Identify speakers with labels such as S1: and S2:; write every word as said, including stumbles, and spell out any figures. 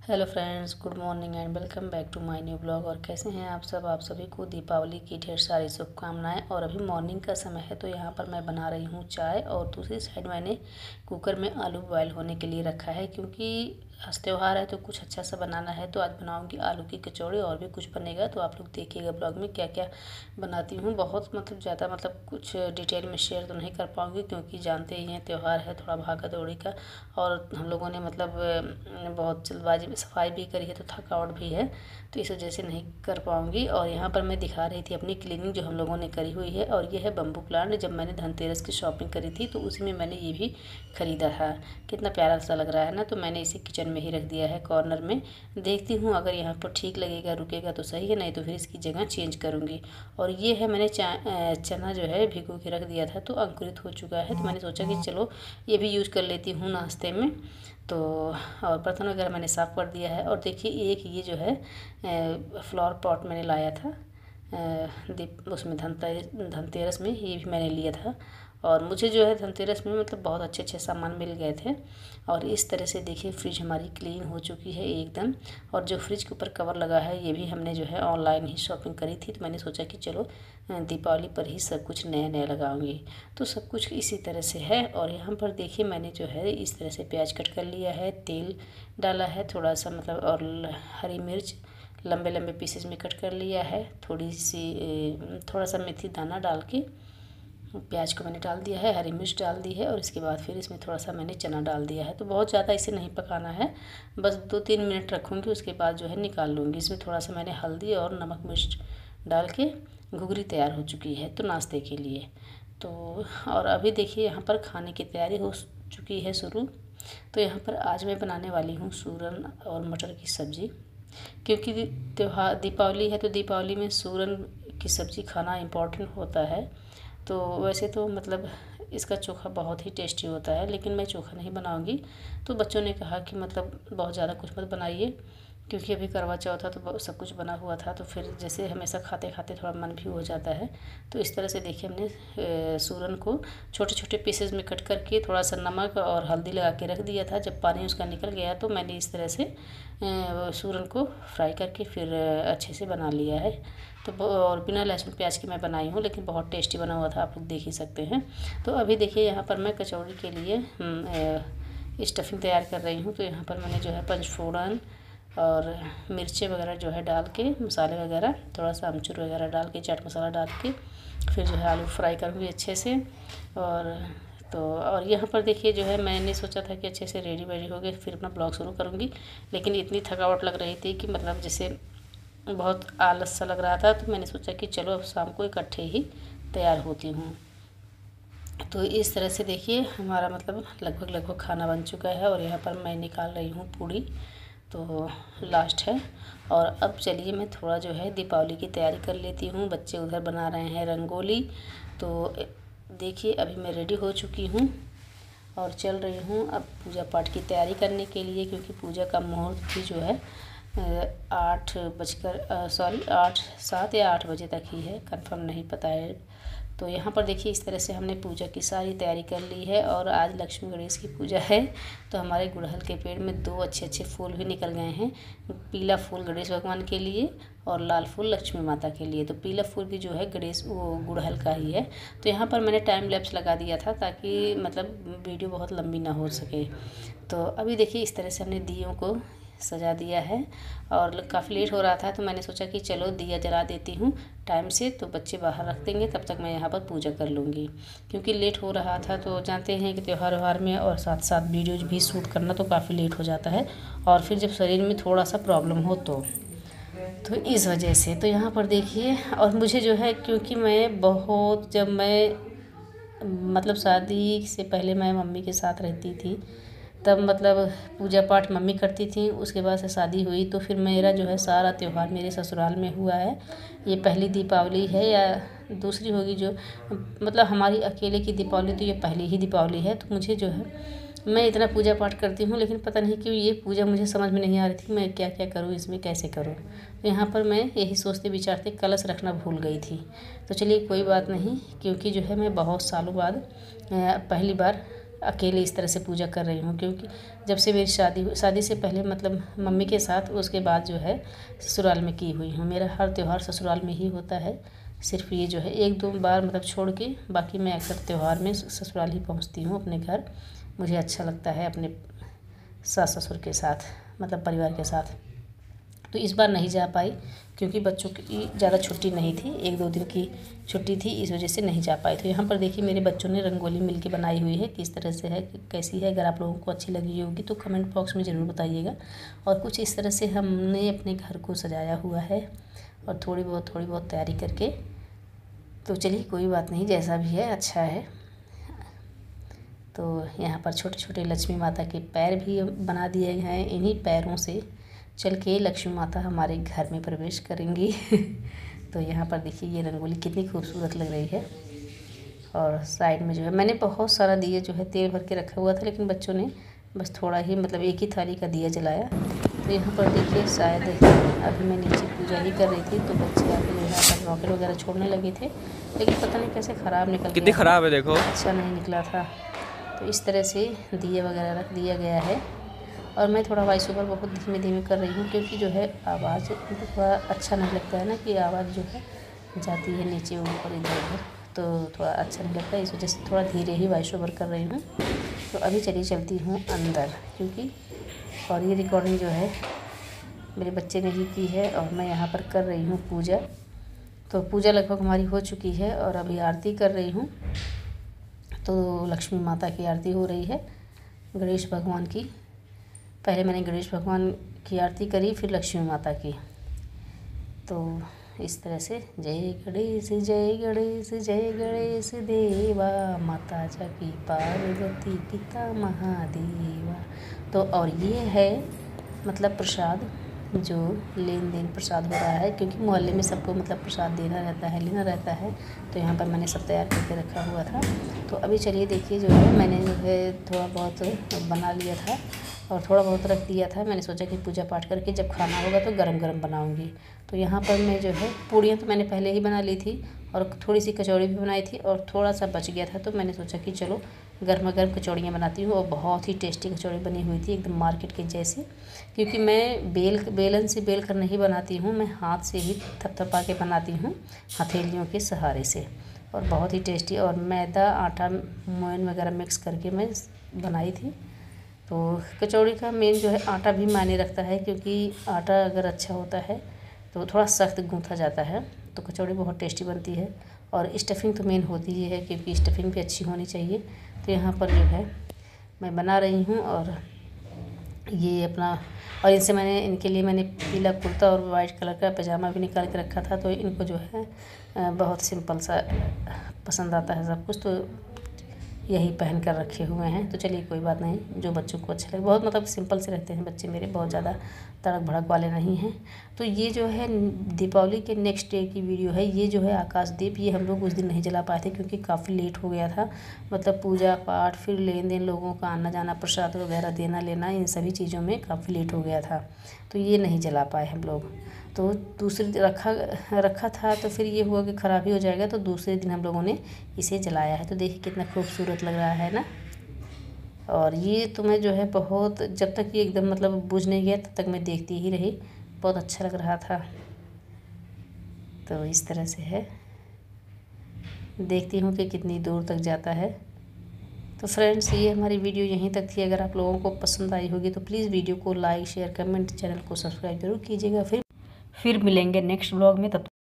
S1: Hello friends, good morning and welcome back to my new blog. और कैसे हैं आप सब आप सभी को दीपावली की ढेर सारी शुभकामनाएं। और अभी मॉर्निंग का समय है तो यहाँ पर मैं बना रही हूँ चाय, और दूसरी साइड मैंने कुकर में आलू बॉयल होने के लिए रखा है, क्योंकि आज त्योहार है तो कुछ अच्छा सा बनाना है। तो आज बनाऊंगी आलू की कचौड़ी, और भी कुछ बनेगा तो आप लोग देखिएगा ब्लॉग में क्या क्या बनाती हूँ। बहुत मतलब ज़्यादा मतलब कुछ डिटेल में शेयर तो नहीं कर पाऊँगी, क्योंकि जानते ही हैं त्यौहार है, थोड़ा भागा दौड़ी का, और हम लोगों ने मतलब बहुत जल्दबाजी में सफाई भी करी है तो थकावट भी है, तो इस वजह से नहीं कर पाऊँगी। और यहाँ पर मैं दिखा रही थी अपनी क्लीनिंग जो हम लोगों ने करी हुई है। और ये है बम्बू प्लांट, जब मैंने धनतेरस की शॉपिंग करी थी तो उसी में मैंने ये भी ख़रीदा था। कितना प्यारा सा लग रहा है ना। तो मैंने इसे किचन में ही रख दिया है कॉर्नर में। देखती हूँ अगर यहाँ पर ठीक लगेगा, रुकेगा तो सही है, नहीं तो फिर इसकी जगह चेंज करूँगी। और ये है, मैंने चना जो है भिगो के रख दिया था तो अंकुरित हो चुका है, तो मैंने सोचा कि चलो ये भी यूज़ कर लेती हूँ नाश्ते में। तो और बर्तन वगैरह मैंने साफ़ कर दिया है। और देखिए एक ये जो है फ्लावर पॉट मैंने लाया था दीप उसमें धनतेरस धनतेरस में, ये भी मैंने लिया था। और मुझे जो है धनतेरस में मतलब बहुत अच्छे अच्छे सामान मिल गए थे। और इस तरह से देखिए फ्रिज हमारी क्लीन हो चुकी है एकदम। और जो फ्रिज के ऊपर कवर लगा है ये भी हमने जो है ऑनलाइन ही शॉपिंग करी थी, तो मैंने सोचा कि चलो दीपावली पर ही सब कुछ नया नया लगाऊंगी। तो सब कुछ इसी तरह से है। और यहाँ पर देखिए मैंने जो है इस तरह से प्याज कट कर लिया है, तेल डाला है थोड़ा सा मतलब, और हरी मिर्च लंबे लंबे पीसेस में कट कर लिया है, थोड़ी सी थोड़ा सा मेथी दाना डाल के प्याज को मैंने डाल दिया है, हरी मिर्च डाल दी है, और इसके बाद फिर इसमें थोड़ा सा मैंने चना डाल दिया है। तो बहुत ज़्यादा इसे नहीं पकाना है, बस दो तीन मिनट रखूँगी, उसके बाद जो है निकाल लूँगी। इसमें थोड़ा सा मैंने हल्दी और नमक मिर्च डाल के घुघरी तैयार हो चुकी है तो नाश्ते के लिए। तो और अभी देखिए यहाँ पर खाने की तैयारी हो चुकी है शुरू। तो यहाँ पर आज मैं बनाने वाली हूँ सूरन और मटर की सब्ज़ी, क्योंकि त्योहार दीपावली है तो दीपावली में सूरन की सब्ज़ी खाना इम्पोर्टेंट होता है। तो वैसे तो मतलब इसका चोखा बहुत ही टेस्टी होता है, लेकिन मैं चोखा नहीं बनाऊंगी। तो बच्चों ने कहा कि मतलब बहुत ज़्यादा कुछ मत बनाइए, क्योंकि अभी करवा चौथ था तो सब कुछ बना हुआ था, तो फिर जैसे हमेशा खाते खाते थोड़ा मन भी हो जाता है। तो इस तरह से देखिए हमने सूरन को छोटे छोटे पीसेस में कट करके थोड़ा सा नमक और हल्दी लगा के रख दिया था। जब पानी उसका निकल गया तो मैंने इस तरह से सूरन को फ्राई करके फिर अच्छे से बना लिया है। तो और बिना लहसुन प्याज की मैं बनाई हूँ, लेकिन बहुत टेस्टी बना हुआ था, आप लोग देख ही सकते हैं। तो अभी देखिए यहाँ पर मैं कचौड़ी के लिए स्टफिंग तैयार कर रही हूँ। तो यहाँ पर मैंने जो है पंचफोड़न और मिर्ची वगैरह जो है डाल के, मसाले वगैरह थोड़ा सा अमचूर वगैरह डाल के, चाट मसाला डाल के फिर जो है आलू फ्राई करूँगी अच्छे से। और तो और यहाँ पर देखिए जो है मैंने सोचा था कि अच्छे से रेडी वेडी हो गए फिर अपना ब्लॉग शुरू करूँगी, लेकिन इतनी थकावट लग रही थी कि मतलब जैसे बहुत आलस सा लग रहा था, तो मैंने सोचा कि चलो अब शाम को इकट्ठे ही तैयार होती हूँ। तो इस तरह से देखिए हमारा मतलब लगभग लगभग खाना बन चुका है। और यहाँ पर मैं निकाल रही हूँ पूड़ी, तो लास्ट है। और अब चलिए मैं थोड़ा जो है दीपावली की तैयारी कर लेती हूँ। बच्चे उधर बना रहे हैं रंगोली। तो देखिए अभी मैं रेडी हो चुकी हूँ और चल रही हूँ अब पूजा पाठ की तैयारी करने के लिए, क्योंकि पूजा का मुहूर्त भी जो है आठ बजकर सॉरी आठ सात या आठ बजे तक ही है, कंफर्म नहीं पता है। तो यहाँ पर देखिए इस तरह से हमने पूजा की सारी तैयारी कर ली है। और आज लक्ष्मी गणेश की पूजा है, तो हमारे गुड़हल के पेड़ में दो अच्छे अच्छे फूल भी निकल गए हैं। पीला फूल गणेश भगवान के लिए और लाल फूल लक्ष्मी माता के लिए। तो पीला फूल भी जो है गणेश वो गुड़हल का ही है। तो यहाँ पर मैंने टाइम लैप्स लगा दिया था ताकि मतलब वीडियो बहुत लंबी ना हो सके। तो अभी देखिए इस तरह से हमने दियों को सजा दिया है। और काफ़ी लेट हो रहा था तो मैंने सोचा कि चलो दिया जला देती हूँ टाइम से, तो बच्चे बाहर रख देंगे, तब तक मैं यहाँ पर पूजा कर लूँगी। क्योंकि लेट हो रहा था, तो जानते हैं कि त्यौहार व्यवहार में और साथ साथ वीडियोज भी शूट करना तो काफ़ी लेट हो जाता है, और फिर जब शरीर में थोड़ा सा प्रॉब्लम हो तो तो इस वजह से। तो यहाँ पर देखिए, और मुझे जो है क्योंकि मैं बहुत जब मैं मतलब शादी से पहले मैं मम्मी के साथ रहती थी, तब मतलब पूजा पाठ मम्मी करती थी। उसके बाद से शादी हुई तो फिर मेरा जो है सारा त्यौहार मेरे ससुराल में हुआ है। ये पहली दीपावली है या दूसरी होगी जो मतलब हमारी अकेले की दीपावली, तो ये पहली ही दीपावली है। तो मुझे जो है मैं इतना पूजा पाठ करती हूँ, लेकिन पता नहीं क्यों ये पूजा मुझे समझ में नहीं आ रही थी मैं क्या क्या करूँ इसमें, कैसे करूँ। तो यहाँ पर मैं यही सोचते विचारते कलश रखना भूल गई थी। तो चलिए कोई बात नहीं, क्योंकि जो है मैं बहुत सालों बाद पहली बार अकेले इस तरह से पूजा कर रही हूँ, क्योंकि जब से मेरी शादी शादी से पहले मतलब मम्मी के साथ, उसके बाद जो है ससुराल में की हुई हूँ। मेरा हर त्यौहार ससुराल में ही होता है। सिर्फ ये जो है एक दो बार मतलब छोड़ के, बाकी मैं अक्सर त्यौहार में ससुराल ही पहुँचती हूँ अपने घर। मुझे अच्छा लगता है अपने सास ससुर के साथ, मतलब परिवार के साथ। तो इस बार नहीं जा पाई क्योंकि बच्चों की ज़्यादा छुट्टी नहीं थी, एक दो दिन की छुट्टी थी, इस वजह से नहीं जा पाई। तो यहाँ पर देखिए मेरे बच्चों ने रंगोली मिलके बनाई हुई है, किस तरह से है, कैसी है। अगर आप लोगों को अच्छी लगी होगी तो कमेंट बॉक्स में ज़रूर बताइएगा। और कुछ इस तरह से हमने अपने घर को सजाया हुआ है, और थोड़ी बहुत थोड़ी बहुत तैयारी करके। तो चलिए कोई बात नहीं, जैसा भी है अच्छा है। तो यहाँ पर छोटे छोटे लक्ष्मी माता के पैर भी बना दिए गए हैं। इन्हीं पैरों से चल के लक्ष्मी माता हमारे घर में प्रवेश करेंगी। तो यहाँ पर देखिए ये रंगोली कितनी खूबसूरत लग रही है। और साइड में जो है मैंने बहुत सारा दिया जो है तेल भर के रखा हुआ था, लेकिन बच्चों ने बस थोड़ा ही मतलब एक ही थाली का दिया जलाया। तो यहाँ पर देखिए शायद अभी मैं नीचे पूजा ही कर रही थी, तो बच्चे आके जो है रॉकेट वगैरह छोड़ने लगे थे, लेकिन पता नहीं कैसे ख़राब निकल गया।
S2: कितनी ख़राब है देखो,
S1: अच्छा नहीं निकला था। तो इस तरह से दिए वगैरह रख दिया गया है। और मैं थोड़ा वॉइस ओवर बहुत धीमे धीमे कर रही हूँ, क्योंकि जो है आवाज़ थोड़ा अच्छा नहीं लगता है ना, कि आवाज़ जो है जाती है नीचे ऊपर इधर उधर, तो थोड़ा अच्छा नहीं लगता है। इस वजह से थोड़ा धीरे ही वॉइस ओवर कर रही हूँ। तो अभी चलिए चलती हूँ अंदर, क्योंकि और ये रिकॉर्डिंग जो है मेरे बच्चे ने ही की है, और मैं यहाँ पर कर रही हूँ पूजा। तो पूजा लगभग हमारी हो चुकी है, और अभी आरती कर रही हूँ। तो लक्ष्मी माता की आरती हो रही है, गणेश भगवान की। पहले मैंने गणेश भगवान की आरती करी, फिर लक्ष्मी माता की। तो इस तरह से जय गणेश जय गणेश जय गणेश देवा, माता जाकी पार्वती पिता महादेवा। तो और ये है मतलब प्रसाद, जो लेन देन प्रसाद हो रहा है, क्योंकि मोहल्ले में सबको मतलब प्रसाद देना रहता है, लेना रहता है। तो यहाँ पर मैंने सब तैयार करके रखा हुआ था। तो अभी चलिए देखिए जो है मैंने जो है थोड़ा बहुत बना लिया था, और थोड़ा बहुत रख दिया था। मैंने सोचा कि पूजा पाठ करके जब खाना होगा तो गरम गरम बनाऊंगी। तो यहाँ पर मैं जो है पूड़ियाँ तो मैंने पहले ही बना ली थी, और थोड़ी सी कचौड़ी भी बनाई थी, और थोड़ा सा बच गया था। तो मैंने सोचा कि चलो गर्मा गर्म कचौड़ियाँ बनाती हूँ। और बहुत ही टेस्टी कचौड़ी बनी हुई थी, एकदम मार्केट के जैसे। क्योंकि मैं बेल बेलन से बेल कर नहीं बनाती हूँ, मैं हाथ से ही थपथपा के बनाती हूँ, हथेलियों के सहारे से। और बहुत ही टेस्टी, और मैदा आटा मोयन वगैरह मिक्स करके मैं बनाई थी। तो कचौड़ी का मेन जो है आटा भी मायने रखता है, क्योंकि आटा अगर अच्छा होता है तो थोड़ा सख्त गूँथा जाता है, तो कचौड़ी बहुत टेस्टी बनती है। और स्टफिंग तो मेन होती ही है, क्योंकि स्टफिंग भी अच्छी होनी चाहिए। तो यहाँ पर जो है मैं बना रही हूँ, और ये अपना, और इनसे मैंने इनके लिए मैंने पीला कुर्ता और वाइट कलर का पजामा भी निकाल के रखा था। तो इनको जो है बहुत सिंपल सा पसंद आता है सब कुछ, तो यही पहन कर रखे हुए हैं। तो चलिए कोई बात नहीं, जो बच्चों को अच्छा लगे। बहुत मतलब सिंपल से रहते हैं बच्चे मेरे, बहुत ज़्यादा तड़क भड़क वाले नहीं हैं। तो ये जो है दीपावली के नेक्स्ट डे की वीडियो है। ये जो है आकाशदीप, ये हम लोग उस दिन नहीं जला पाए थे, क्योंकि काफ़ी लेट हो गया था। मतलब पूजा पाठ, फिर लेन देन, लोगों का आना जाना, प्रसाद वगैरह देना लेना, इन सभी चीज़ों में काफ़ी लेट हो गया था। तो ये नहीं जला पाए हम लोग। तो दूसरे रखा रखा था, तो फिर ये हुआ कि ख़राबी हो जाएगा, तो दूसरे दिन हम लोगों ने इसे जलाया है। तो देखिए कितना खूबसूरत लग रहा है ना। और ये तो मैं जो है बहुत, जब तक ये एकदम मतलब बुझ नहीं गया तब तक मैं देखती ही रही, बहुत अच्छा लग रहा था। तो इस तरह से है, देखती हूँ कि कितनी दूर तक जाता है। तो फ्रेंड्स ये हमारी वीडियो यहीं तक थी। अगर आप लोगों को पसंद आई होगी तो प्लीज़ वीडियो को लाइक शेयर कमेंट, चैनल को सब्सक्राइब जरूर कीजिएगा। फिर फिर मिलेंगे नेक्स्ट ब्लॉग में, तब